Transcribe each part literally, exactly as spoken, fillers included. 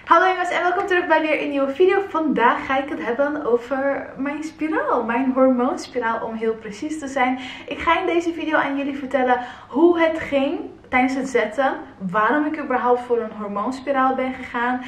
Hallo jongens en welkom terug bij weer een nieuwe video. Vandaag ga ik het hebben over mijn spiraal, mijn hormoonspiraal om heel precies te zijn. Ik ga in deze video aan jullie vertellen hoe het ging tijdens het zetten, waarom ik überhaupt voor een hormoonspiraal ben gegaan.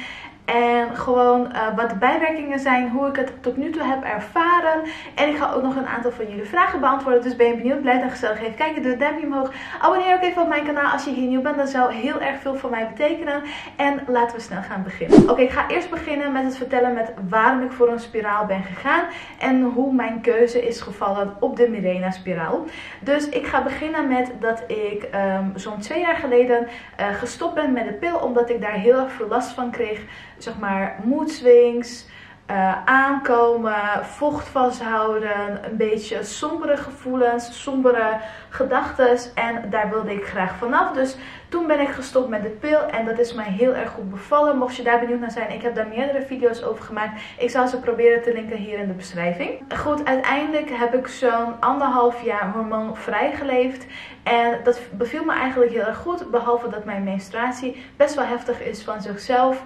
En gewoon uh, wat de bijwerkingen zijn, hoe ik het tot nu toe heb ervaren. En ik ga ook nog een aantal van jullie vragen beantwoorden. Dus ben je benieuwd, blijf dan gezellig even kijken. Doe een duimpje omhoog. Abonneer ook even op mijn kanaal als je hier nieuw bent. Dat zou heel erg veel voor mij betekenen. En laten we snel gaan beginnen. Oké, okay, ik ga eerst beginnen met het vertellen met waarom ik voor een spiraal ben gegaan. En hoe mijn keuze is gevallen op de Mirena spiraal. Dus ik ga beginnen met dat ik um, zo'n twee jaar geleden uh, gestopt ben met de pil. Omdat ik daar heel erg veel last van kreeg. Zeg maar mood swings, uh, aankomen, vocht vasthouden, een beetje sombere gevoelens, sombere gedachten. En daar wilde ik graag vanaf. Dus toen ben ik gestopt met de pil en dat is mij heel erg goed bevallen. Mocht je daar benieuwd naar zijn, ik heb daar meerdere video's over gemaakt. Ik zal ze proberen te linken hier in de beschrijving. Goed, uiteindelijk heb ik zo'n anderhalf jaar hormoonvrij geleefd. En dat beviel me eigenlijk heel erg goed. Behalve dat mijn menstruatie best wel heftig is van zichzelf.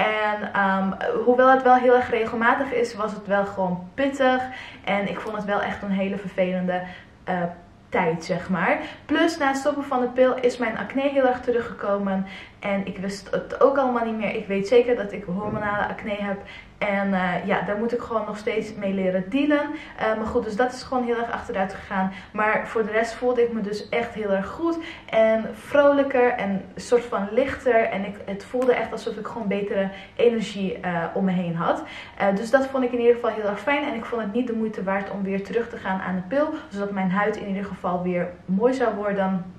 En um, hoewel het wel heel erg regelmatig is, was het wel gewoon pittig. En ik vond het wel echt een hele vervelende uh, tijd, zeg maar. Plus, na het stoppen van de pil is mijn acne heel erg teruggekomen. En ik wist het ook allemaal niet meer. Ik weet zeker dat ik hormonale acne heb. En uh, ja, daar moet ik gewoon nog steeds mee leren dealen. Uh, maar goed, dus dat is gewoon heel erg achteruit gegaan. Maar voor de rest voelde ik me dus echt heel erg goed. En vrolijker en een soort van lichter. En ik, het voelde echt alsof ik gewoon betere energie uh, om me heen had. Uh, dus dat vond ik in ieder geval heel erg fijn. En ik vond het niet de moeite waard om weer terug te gaan aan de pil. Zodat mijn huid in ieder geval weer mooi zou worden.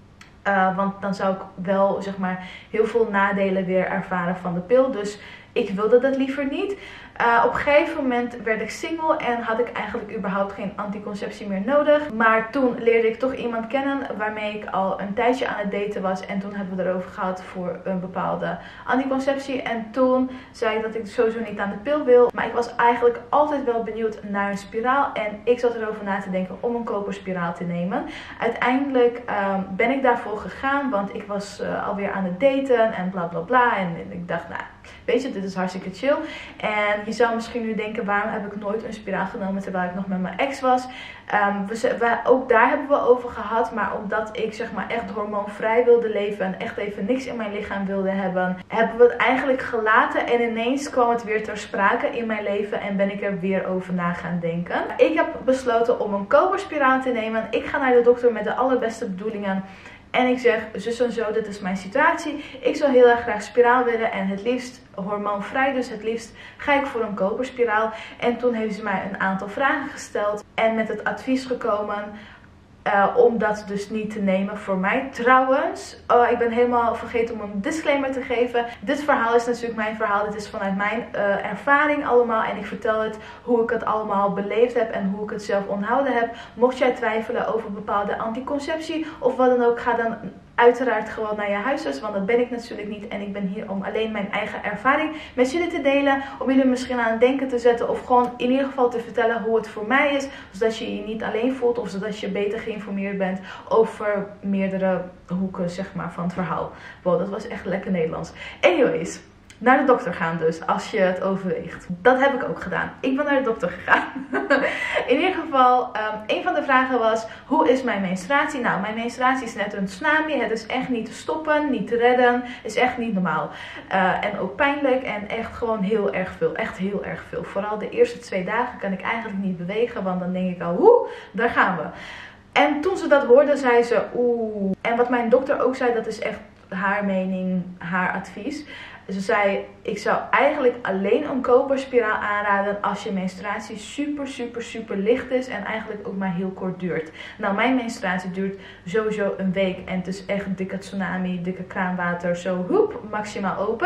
Uh, want dan zou ik wel, zeg maar, heel veel nadelen weer ervaren van de pil. Dus ik wilde dat liever niet. Uh, op een gegeven moment werd ik single en had ik eigenlijk überhaupt geen anticonceptie meer nodig. Maar toen leerde ik toch iemand kennen waarmee ik al een tijdje aan het daten was. En toen hebben we erover gehad voor een bepaalde anticonceptie. En toen zei ik dat ik sowieso niet aan de pil wil. Maar ik was eigenlijk altijd wel benieuwd naar een spiraal. En ik zat erover na te denken om een koperspiraal te nemen. Uiteindelijk um, ben ik daarvoor gegaan, want ik was uh, alweer aan het daten en bla bla bla. En, en ik dacht, nou, weet je, dit is hartstikke chill. En je zou misschien nu denken, waarom heb ik nooit een spiraal genomen terwijl ik nog met mijn ex was? Um, we, we, ook daar hebben we over gehad. Maar omdat ik, zeg maar, echt hormoonvrij wilde leven en echt even niks in mijn lichaam wilde hebben, hebben we het eigenlijk gelaten. En ineens kwam het weer ter sprake in mijn leven en ben ik er weer over na gaan denken. Ik heb besloten om een koperspiraal te nemen. Ik ga naar de dokter met de allerbeste bedoelingen. En ik zeg, zus en zo, dit is mijn situatie. Ik zou heel erg graag spiraal willen en het liefst hormoonvrij. Dus het liefst ga ik voor een koperspiraal. En toen heeft ze mij een aantal vragen gesteld. En met het advies gekomen uh, om dat dus niet te nemen voor mij. Trouwens, uh, ik ben helemaal vergeten om een disclaimer te geven. Dit verhaal is natuurlijk mijn verhaal. Dit is vanuit mijn uh, ervaring allemaal. En ik vertel het hoe ik het allemaal beleefd heb en hoe ik het zelf onthouden heb. Mocht jij twijfelen over bepaalde anticonceptie of wat dan ook, ga dan uiteraard gewoon naar je huisarts, want dat ben ik natuurlijk niet. En ik ben hier om alleen mijn eigen ervaring met jullie te delen. Om jullie misschien aan het denken te zetten of gewoon in ieder geval te vertellen hoe het voor mij is. Zodat je je niet alleen voelt of zodat je beter geïnformeerd bent over meerdere hoeken, zeg maar, van het verhaal. Wow, dat was echt lekker Nederlands. Anyways. Naar de dokter gaan dus, als je het overweegt. Dat heb ik ook gedaan. Ik ben naar de dokter gegaan. In ieder geval, um, een van de vragen was, hoe is mijn menstruatie? Nou, mijn menstruatie is net een tsunami. Het is echt niet te stoppen, niet te redden. Het is echt niet normaal. Uh, en ook pijnlijk en echt gewoon heel erg veel. Echt heel erg veel. Vooral de eerste twee dagen kan ik eigenlijk niet bewegen, want dan denk ik al, woe, daar gaan we. En toen ze dat hoorde, zei ze, oeh. En wat mijn dokter ook zei, dat is echt haar mening, haar advies. Ze zei, ik zou eigenlijk alleen een koperspiraal aanraden als je menstruatie super, super, super licht is en eigenlijk ook maar heel kort duurt. Nou, mijn menstruatie duurt sowieso een week en het is echt een dikke tsunami, dikke kraanwater, zo hoep, maximaal open.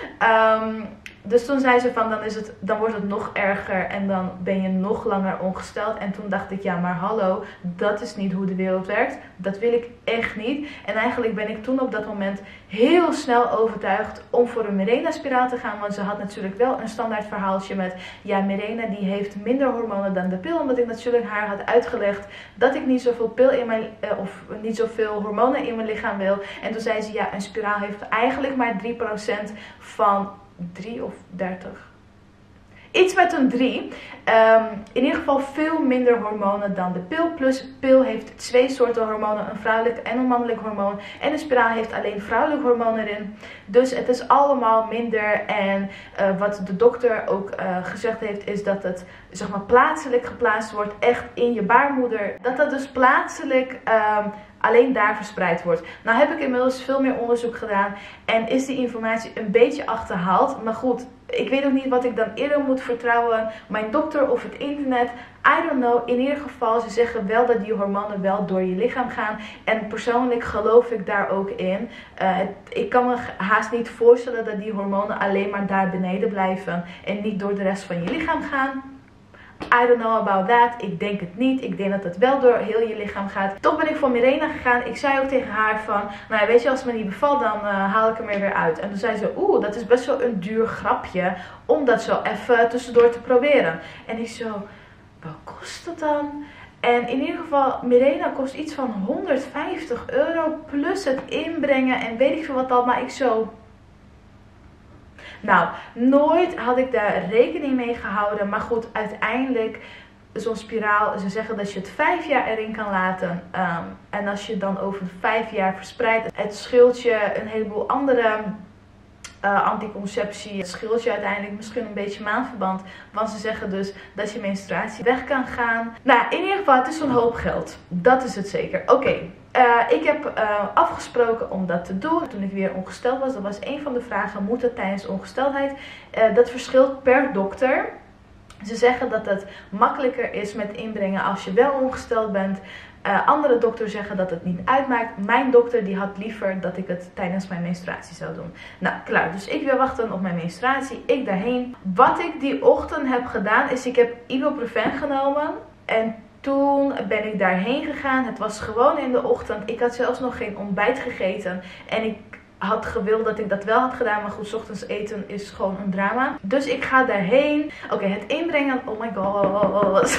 Um, dus toen zei ze van, dan, is het, dan wordt het nog erger en dan ben je nog langer ongesteld. En toen dacht ik, ja maar hallo, dat is niet hoe de wereld werkt. Dat wil ik echt niet. En eigenlijk ben ik toen op dat moment heel snel overtuigd om voor een Mirena spiraal te gaan. Want ze had natuurlijk wel een standaard verhaaltje met, ja, Mirena die heeft minder hormonen dan de pil. Omdat ik natuurlijk haar had uitgelegd dat ik niet zoveel pil in mijn, uh, of niet zoveel hormonen in mijn lichaam wil. En toen zei ze, ja, een spiraal heeft eigenlijk maar drie procent van drie of dertig. Iets met een drie. Um, in ieder geval veel minder hormonen dan de pil. Plus de pil heeft twee soorten hormonen. Een vrouwelijk en een mannelijk hormoon. En de spiraal heeft alleen vrouwelijk hormoon erin. Dus het is allemaal minder. En uh, wat de dokter ook uh, gezegd heeft is dat het zeg maar plaatselijk geplaatst wordt. Echt in je baarmoeder. Dat dat dus plaatselijk um, alleen daar verspreid wordt. Nou heb ik inmiddels veel meer onderzoek gedaan. En is die informatie een beetje achterhaald. Maar goed, ik weet ook niet wat ik dan eerder moet vertrouwen. Mijn dokter of het internet. I don't know. In ieder geval, ze zeggen wel dat die hormonen wel door je lichaam gaan. En persoonlijk geloof ik daar ook in. Uh, het, ik kan me haast niet voorstellen dat die hormonen alleen maar daar beneden blijven. En niet door de rest van je lichaam gaan. I don't know about that. Ik denk het niet. Ik denk dat het wel door heel je lichaam gaat. Toch ben ik voor Mirena gegaan. Ik zei ook tegen haar van, nou ja, weet je, als het me niet bevalt, dan uh, haal ik hem er weer uit. En toen zei ze, oeh, dat is best wel een duur grapje om dat zo even tussendoor te proberen. En ik zo, wat kost dat dan? En in ieder geval, Mirena kost iets van honderdvijftig euro plus het inbrengen en weet ik veel wat al. Maar ik zo... Nou, nooit had ik daar rekening mee gehouden. Maar goed, uiteindelijk, zo'n spiraal, ze zeggen dat je het vijf jaar erin kan laten. Um, en als je dan over vijf jaar verspreidt, het scheelt je een heleboel andere uh, anticonceptie. Het scheelt je uiteindelijk misschien een beetje maandverband. Want ze zeggen dus dat je menstruatie weg kan gaan. Nou, in ieder geval, het is zo'n hoop geld. Dat is het zeker. Oké. Okay. Uh, ik heb uh, afgesproken om dat te doen toen ik weer ongesteld was. Dat was een van de vragen, moet het tijdens ongesteldheid? Uh, dat verschilt per dokter. Ze zeggen dat het makkelijker is met inbrengen als je wel ongesteld bent. Uh, andere dokters zeggen dat het niet uitmaakt. Mijn dokter die had liever dat ik het tijdens mijn menstruatie zou doen. Nou, klaar. Dus ik wil wachten op mijn menstruatie. Ik daarheen. Wat ik die ochtend heb gedaan is, ik heb ibuprofen genomen. En toen ben ik daarheen gegaan. Het was gewoon in de ochtend. Ik had zelfs nog geen ontbijt gegeten. En ik had gewild dat ik dat wel had gedaan. Maar goed, 's ochtends eten is gewoon een drama. Dus ik ga daarheen. Oké, okay, het inbrengen. Oh my god.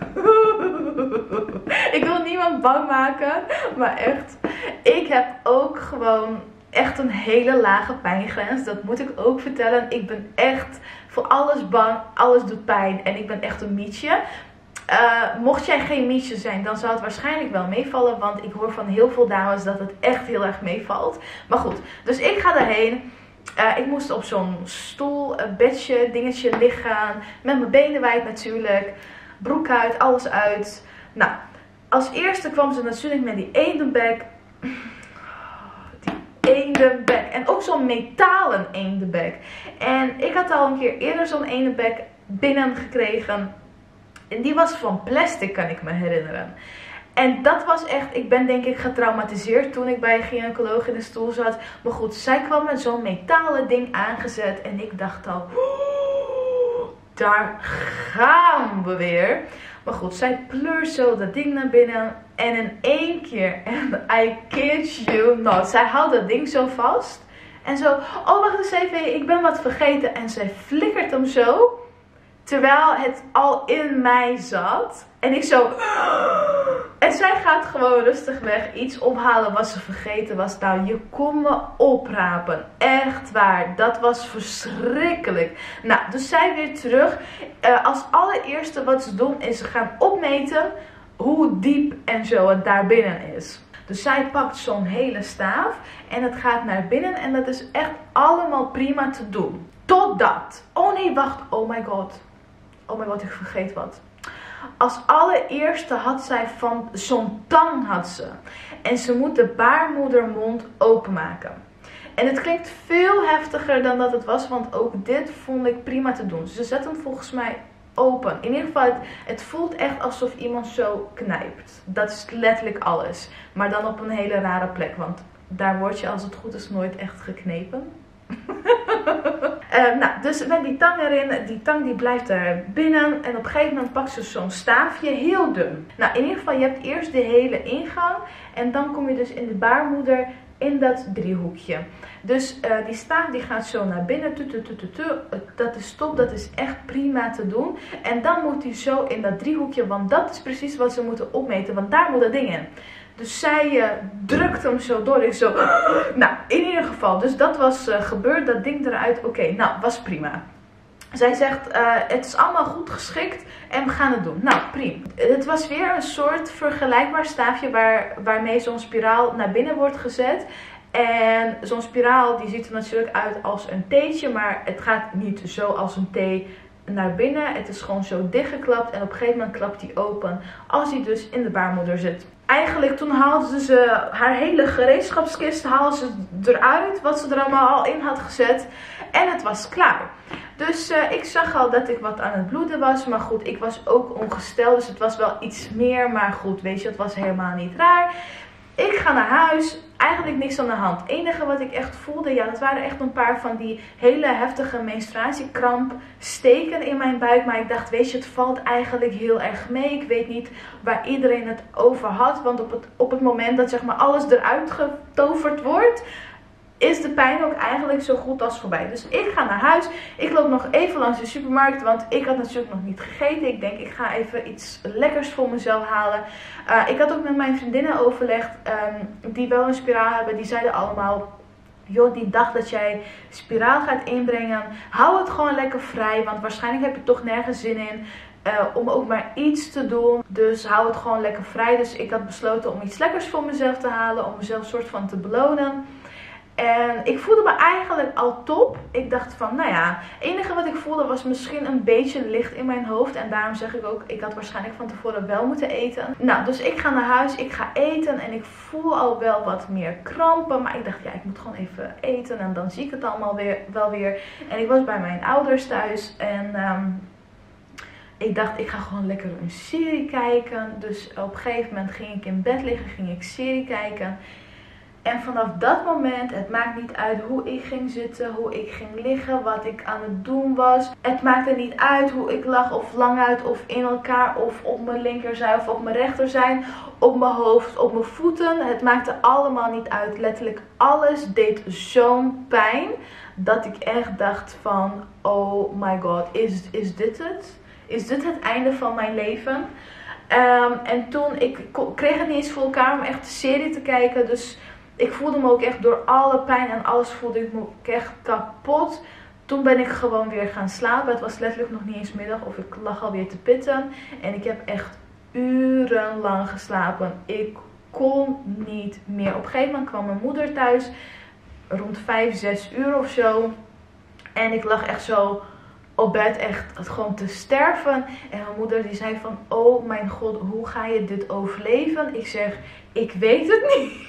Ik wil niemand bang maken. Maar echt. Ik heb ook gewoon echt een hele lage pijngrens. Dat moet ik ook vertellen. Ik ben echt voor alles bang. Alles doet pijn. En ik ben echt een mietje. Uh, mocht jij geen mietje zijn, dan zou het waarschijnlijk wel meevallen. Want ik hoor van heel veel dames dat het echt heel erg meevalt. Maar goed, dus ik ga daarheen. Uh, ik moest op zo'n stoel, een bedje, dingetje liggen. Met mijn benen wijd natuurlijk. Broek uit, alles uit. Nou, als eerste kwam ze natuurlijk met die eendenbek. Die eendenbek. En ook zo'n metalen eendenbek. En ik had al een keer eerder zo'n eendenbek binnen gekregen. En die was van plastic, kan ik me herinneren. En dat was echt, ik ben denk ik getraumatiseerd toen ik bij een gynaecoloog in de stoel zat. Maar goed, zij kwam met zo'n metalen ding aangezet. En ik dacht al, daar gaan we weer. Maar goed, zij pleurt zo dat ding naar binnen. En in één keer, en I kid you not, zij houdt dat ding zo vast. En zo, oh wacht eens even, ik ben wat vergeten. En zij flikkert hem zo. Terwijl het al in mij zat. En ik zo. En zij gaat gewoon rustig weg iets ophalen wat ze vergeten was. Nou, je kon me oprapen. Echt waar. Dat was verschrikkelijk. Nou, dus zij weer terug. Uh, als allereerste wat ze doen is ze gaan opmeten hoe diep en zo het daar binnen is. Dus zij pakt zo'n hele staaf. En het gaat naar binnen. En dat is echt allemaal prima te doen. Totdat. Oh nee, wacht. Oh my god. Oh my god, ik vergeet wat. Als allereerste had zij van zo'n tang had ze. En ze moet de baarmoedermond openmaken. En het klinkt veel heftiger dan dat het was. Want ook dit vond ik prima te doen. Ze zet hem volgens mij open. In ieder geval, het, het voelt echt alsof iemand zo knijpt. Dat is letterlijk alles. Maar dan op een hele rare plek. Want daar word je als het goed is nooit echt geknepen. Uh, nou, dus met die tang erin, die tang die blijft er binnen en op een gegeven moment pakt ze zo'n staafje, heel dun. Nou, in ieder geval, je hebt eerst de hele ingang en dan kom je dus in de baarmoeder in dat driehoekje. Dus uh, die staaf die gaat zo naar binnen, tu, tu, tu, tu, tu. Dat is top, dat is echt prima te doen. En dan moet hij zo in dat driehoekje, want dat is precies wat ze moeten opmeten, want daar moet dat ding in. Dus zij uh, drukte hem zo door. Ik zo, nou, in ieder geval. Dus dat was uh, gebeurd. Dat ding eruit. Oké, okay, nou, was prima. Zij zegt, uh, het is allemaal goed geschikt en we gaan het doen. Nou, prima. Het was weer een soort vergelijkbaar staafje waar, waarmee zo'n spiraal naar binnen wordt gezet. En zo'n spiraal die ziet er natuurlijk uit als een theetje, maar het gaat niet zo als een thee naar binnen. Het is gewoon zo dichtgeklapt en op een gegeven moment klapt die open als die dus in de baarmoeder zit. Eigenlijk toen haalde ze haar hele gereedschapskist haalde ze eruit, wat ze er allemaal al in had gezet. En het was klaar. Dus uh, ik zag al dat ik wat aan het bloeden was. Maar goed, ik was ook ongesteld. Dus het was wel iets meer. Maar goed, weet je, het was helemaal niet raar. Ik ga naar huis. Eigenlijk niks aan de hand. Het enige wat ik echt voelde, ja, dat waren echt een paar van die hele heftige menstruatiekramp steken in mijn buik. Maar ik dacht, weet je, het valt eigenlijk heel erg mee. Ik weet niet waar iedereen het over had. Want op het, op het moment dat zeg maar alles eruit getoverd wordt, is de pijn ook eigenlijk zo goed als voorbij. Dus ik ga naar huis. Ik loop nog even langs de supermarkt. Want ik had natuurlijk nog niet gegeten. Ik denk ik ga even iets lekkers voor mezelf halen. Uh, ik had ook met mijn vriendinnen overlegd. Um, die wel een spiraal hebben. Die zeiden allemaal, joh, die dag dat jij spiraal gaat inbrengen, hou het gewoon lekker vrij. Want waarschijnlijk heb je toch nergens zin in. Uh, om ook maar iets te doen. Dus hou het gewoon lekker vrij. Dus ik had besloten om iets lekkers voor mezelf te halen. Om mezelf een soort van te belonen. En ik voelde me eigenlijk al top. Ik dacht van, nou ja, het enige wat ik voelde was misschien een beetje licht in mijn hoofd. En daarom zeg ik ook, ik had waarschijnlijk van tevoren wel moeten eten. Nou, dus ik ga naar huis, ik ga eten en ik voel al wel wat meer krampen. Maar ik dacht, ja, ik moet gewoon even eten en dan zie ik het allemaal weer, wel weer. En ik was bij mijn ouders thuis en Um, ik dacht, ik ga gewoon lekker een serie kijken. Dus op een gegeven moment ging ik in bed liggen, ging ik serie kijken. En vanaf dat moment, het maakt niet uit hoe ik ging zitten, hoe ik ging liggen, wat ik aan het doen was. Het maakte niet uit hoe ik lag of lang uit of in elkaar of op mijn linkerzij of op mijn rechterzij, op mijn hoofd, op mijn voeten. Het maakte allemaal niet uit. Letterlijk alles deed zo'n pijn dat ik echt dacht van, oh my god, is, is dit het? Is dit het einde van mijn leven? Um, en toen, ik kreeg het niet eens voor elkaar om echt de serie te kijken, dus ik voelde me ook echt door alle pijn en alles voelde ik me ook echt kapot. Toen ben ik gewoon weer gaan slapen. Het was letterlijk nog niet eens middag of ik lag alweer te pitten. En ik heb echt urenlang geslapen. Ik kon niet meer. Op een gegeven moment kwam mijn moeder thuis. Rond vijf, zes uur of zo. En ik lag echt zo op bed echt gewoon te sterven. En mijn moeder die zei van, oh mijn god, hoe ga je dit overleven? Ik zeg, ik weet het niet.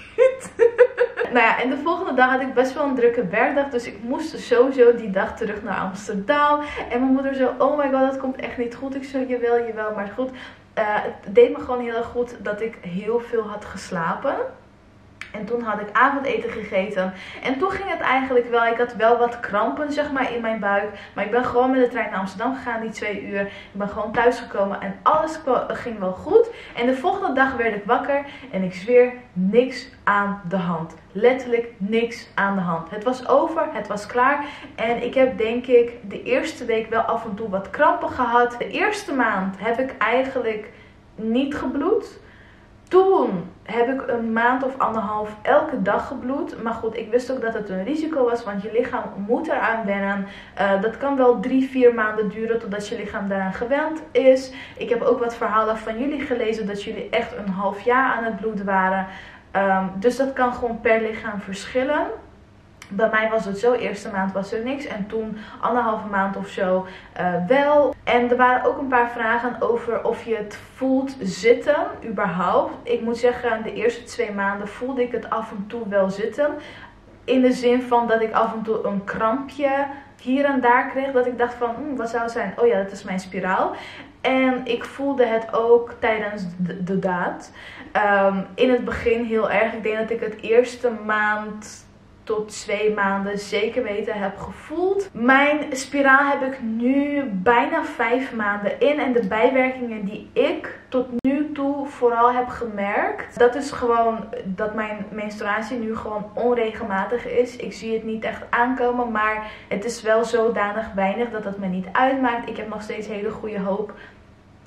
Nou ja, en de volgende dag had ik best wel een drukke werkdag. Dus ik moest sowieso die dag terug naar Amsterdam. En mijn moeder zo, oh my god, dat komt echt niet goed. Ik zo, jawel, jawel, maar goed. Uh, het deed me gewoon heel erg goed dat ik heel veel had geslapen. En toen had ik avondeten gegeten. En toen ging het eigenlijk wel. Ik had wel wat krampen zeg maar in mijn buik. Maar ik ben gewoon met de trein naar Amsterdam gegaan die twee uur. Ik ben gewoon thuis gekomen. En alles ging wel goed. En de volgende dag werd ik wakker. En ik zweer, niks aan de hand. Letterlijk niks aan de hand. Het was over. Het was klaar. En ik heb denk ik de eerste week wel af en toe wat krampen gehad. De eerste maand heb ik eigenlijk niet gebloed. Toen heb ik een maand of anderhalf elke dag gebloed. Maar goed, ik wist ook dat het een risico was. Want je lichaam moet eraan wennen. Uh, dat kan wel drie, vier maanden duren totdat je lichaam daaraan gewend is. Ik heb ook wat verhalen van jullie gelezen dat jullie echt een half jaar aan het bloeden waren. Um, dus dat kan gewoon per lichaam verschillen. Bij mij was het zo, eerste maand was er niks en toen anderhalve maand of zo uh, wel. En er waren ook een paar vragen over of je het voelt zitten, überhaupt. Ik moet zeggen, de eerste twee maanden voelde ik het af en toe wel zitten. In de zin van dat ik af en toe een krampje hier en daar kreeg. Dat ik dacht van, hm, wat zou het zijn? Oh ja, dat is mijn spiraal. En ik voelde het ook tijdens de, de daad. Um, in het begin heel erg. Ik denk dat ik het eerste maand tot twee maanden zeker weten heb gevoeld. Mijn spiraal heb ik nu bijna vijf maanden in. En de bijwerkingen die ik tot nu toe vooral heb gemerkt, dat is gewoon dat mijn menstruatie nu gewoon onregelmatig is. Ik zie het niet echt aankomen, maar het is wel zodanig weinig dat het me niet uitmaakt. Ik heb nog steeds hele goede hoop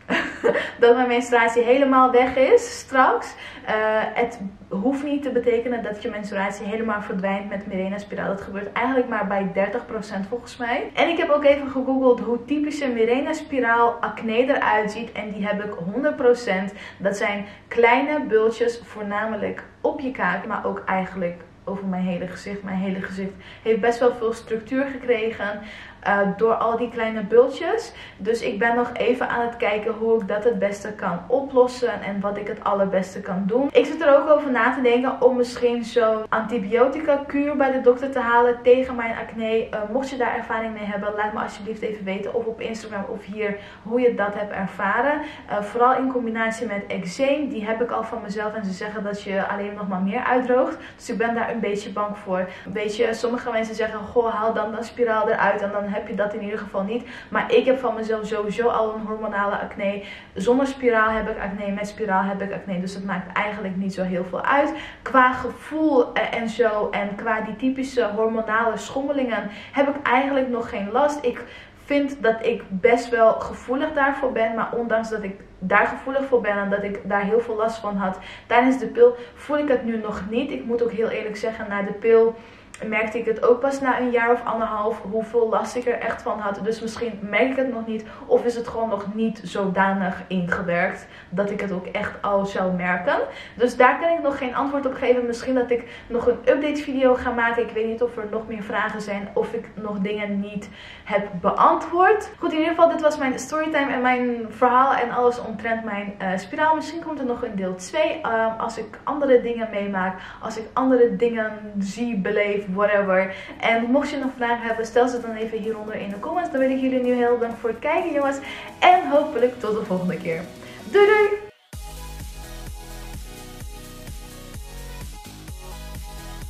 dat mijn menstruatie helemaal weg is straks. Uh, het hoeft niet te betekenen dat je menstruatie helemaal verdwijnt met Mirena spiraal. Dat gebeurt eigenlijk maar bij dertig procent volgens mij. En ik heb ook even gegoogeld hoe typische Mirena spiraal acne eruit ziet. En die heb ik honderd procent. Dat zijn kleine bultjes, voornamelijk op je kaak, maar ook eigenlijk over mijn hele gezicht. Mijn hele gezicht heeft best wel veel structuur gekregen uh, door al die kleine bultjes. Dus ik ben nog even aan het kijken hoe ik dat het beste kan oplossen en wat ik het allerbeste kan doen. Ik zit er ook over na te denken om misschien zo'n antibiotica kuur bij de dokter te halen tegen mijn acne. Uh, mocht je daar ervaring mee hebben, laat me alsjeblieft even weten, of op Instagram of hier, hoe je dat hebt ervaren. Uh, vooral in combinatie met eczeem. Die heb ik al van mezelf en ze zeggen dat je alleen nog maar meer uitdroogt. Dus ik ben daar een beetje bang voor. Weet je, sommige mensen zeggen, goh, haal dan een spiraal eruit en dan heb je dat in ieder geval niet. Maar ik heb van mezelf sowieso al een hormonale acne. Zonder spiraal heb ik acne, met spiraal heb ik acne. Dus het maakt eigenlijk niet zo heel veel uit. Qua gevoel en zo en qua die typische hormonale schommelingen heb ik eigenlijk nog geen last. Ik vind dat ik best wel gevoelig daarvoor ben. Maar ondanks dat ik daar gevoelig voor ben en dat ik daar heel veel last van had tijdens de pil, voel ik het nu nog niet. Ik moet ook heel eerlijk zeggen, na de pil merkte ik het ook pas na een jaar of anderhalf hoeveel last ik er echt van had. Dus misschien merk ik het nog niet, of is het gewoon nog niet zodanig ingewerkt dat ik het ook echt al zou merken. Dus daar kan ik nog geen antwoord op geven. Misschien dat ik nog een update video ga maken. Ik weet niet of er nog meer vragen zijn of ik nog dingen niet heb beantwoord. Goed, in ieder geval, dit was mijn storytime en mijn verhaal en alles omtrent mijn uh, spiraal. Misschien komt er nog een deel twee uh, als ik andere dingen meemaak, als ik andere dingen zie, beleef, whatever. En mocht je nog vragen hebben, stel ze dan even hieronder in de comments. Dan wil ik jullie nu heel bedankt voor het kijken, jongens. En hopelijk tot de volgende keer. Doei doei!